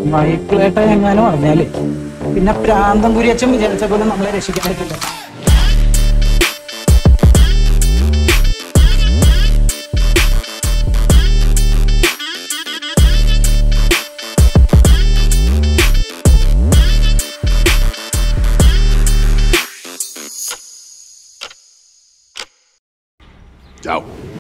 മൈക്കിളേട്ട എങ്ങാനും അറിഞ്ഞാല് പിന്നെ പ്രാന്തം കുരിയച്ചൻ വിചാരിച്ച പോലും നമ്മളെ രക്ഷിക്കാൻ പറ്റില്ല. Ciao.